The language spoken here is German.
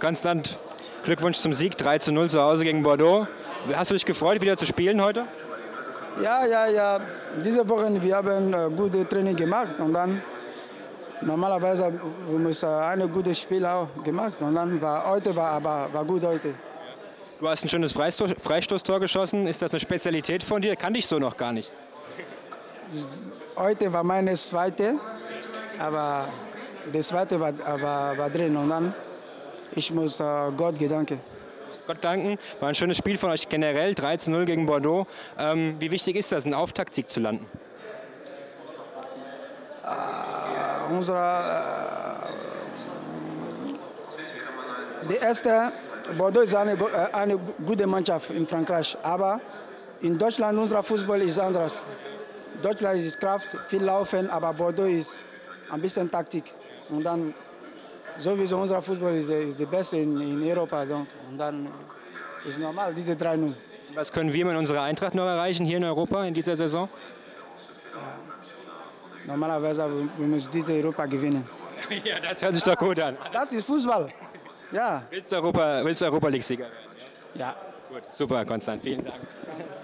Konstant, Glückwunsch zum Sieg, 3:0 zu Hause gegen Bordeaux. Hast du dich gefreut, wieder zu spielen heute? Ja. Diese Woche wir haben gute Training gemacht und dann normalerweise wir müssen ein gutes Spiel auch gemacht und dann war gut heute. Du hast ein schönes Freistoßtor geschossen. Ist das eine Spezialität von dir? Kannte ich so noch gar nicht. Heute war meine zweite, aber das zweite war drin und dann ich muss Gott danken. Gott danken. War ein schönes Spiel von euch generell, 3:0 gegen Bordeaux. Wie wichtig ist das, einen Auftaktsieg zu landen? Die erste, Bordeaux ist eine gute Mannschaft in Frankreich, aber in Deutschland unser Fußball ist anders. Deutschland ist Kraft, viel Laufen, aber Bordeaux ist ein bisschen Taktik. Und dann sowieso unser Fußball ist der beste in Europa. Und dann ist normal, diese 3:0. Was können wir mit unserer Eintracht noch erreichen hier in Europa in dieser Saison? Normalerweise wir müssen diese Europa gewinnen. Ja, das hört sich doch gut an. Das ist Fußball. Ja. Willst du Europa League-Sieger werden? Ja. Gut, super, Konstant. Vielen Dank.